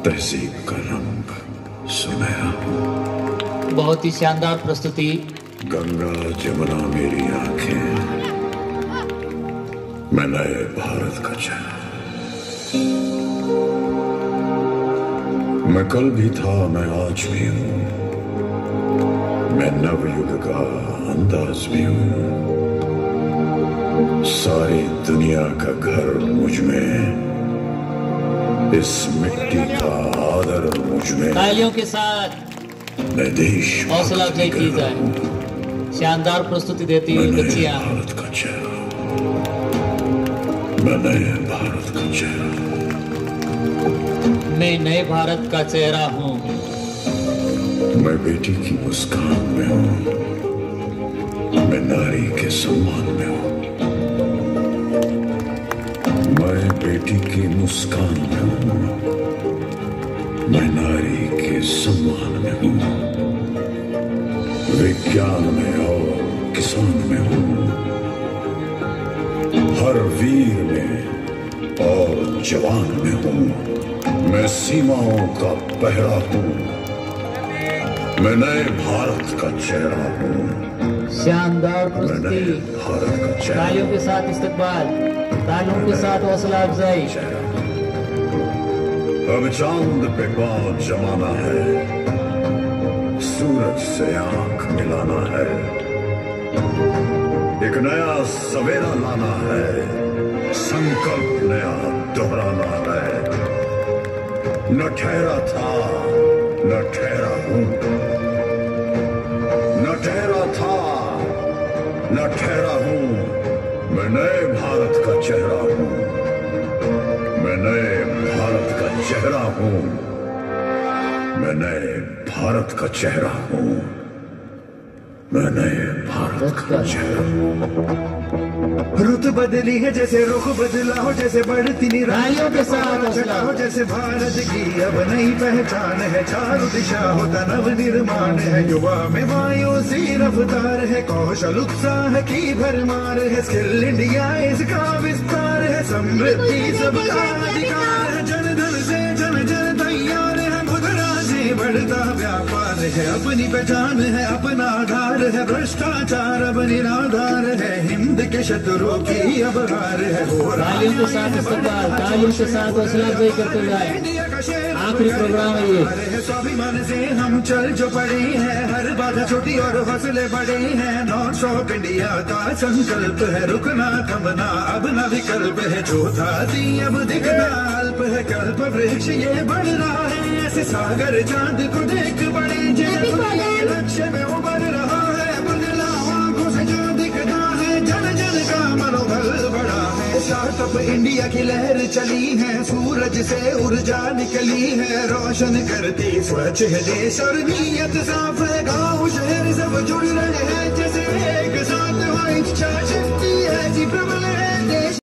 तहजीब का रंग सुनहरा, बहुत ही शानदार प्रस्तुति। गंगा जमुना मेरी आंखें, मैं नए भारत का चेहरा। मैं कल भी था, मैं आज भी हूं, मैं नवयुग का अंदाज भी हूं। सारी दुनिया का घर मुझ में, इस मिट्टी का आदर मुझ में। तालियों के साथ मैं देश हौसला अफजाई की जाए। शानदार प्रस्तुति देती हुई बच्चियां। भारत का चेहरा, मैं नए भारत का चेहरा। मैं नए भारत का चेहरा हूँ। मैं बेटी की मुस्कान में हूँ, मैं नारी के सम्मान में हूँ। मैं बेटी की मुस्कान में हूँ, मैं नारी के सम्मान में हूँ। विज्ञान में और किसान में हूँ, हर वीर में और जवान में हूँ। मैं सीमाओं का पहरा हूँ, मैं नए भारत का चेहरा हूँ। शानदार मैं नए प्रस्तुति। भारत का चेहरा। तालियों के साथ इस्तकबाल, तालियों के साथ हौसला अफजाई। अब चांद पे पांव जमाना है, सूरज से आंख मिलाना है। एक नया सवेरा लाना है, संकल्प नया दोहराना है। न ठहरा था, न ठहरा हूं, न ठहरा था, न ठहरा हूं। मैं नए भारत का चेहरा हूं, मैं नए भारत का चेहरा हूं, मैं नए भारत का चेहरा हूं, मैं नए भारत का चेहरा हूं। रुत बदली है जैसे रुख बदला हो, जैसे बढ़ती तालियों के साथ हौसला हो, जैसे भारत की अब नई पहचान है। चारों दिशा होता नव निर्माण है, युवा में वायु सी रफ्तार है। कौशल उत्साह की भरमार है, स्किल इंडिया इसका विस्तार है। समृद्धि सबका अधिकार है, जन धन से जन जन तैयार है। मुद्रा से बढ़ता व्यापार है, अपनी पहचान है, अपना आधार है। भ्रष्टाचार अब निराधार है, हिंद के शत्रुओं की अब हार है। तालियों के साथ इस्तकबाल, तालियों के साथ हौसला अफजाई करते जाए। आखिरी प्रोग्राम है ये। स्वाभिमान से हम चल जो पड़े हैं, हर बाधा छोटी और हौसले बड़े हैं। नॉर्थ स्टॉप इंडिया का संकल्प है, रुकना थमना अब न विकल्प है। जो था अब दिखना अल्प है, कल्प वृक्ष ये बढ़ रहा है। ऐसे सागर चांद को देख बड़े लक्ष्य में उबर रहा है। बदलाव आंखों से जो दिखता है, जन जन का मनोबल बढ़ा है। स्टार्टअप इंडिया की लहर चली है, सूरज से ऊर्जा निकली है। रोशन करती स्वच्छ है देश और नीयत साफ है। गाँव शहर सब जुड़ रहे हैं, जैसे एक साथ हो इच्छा शक्ति है जी प्रबल है।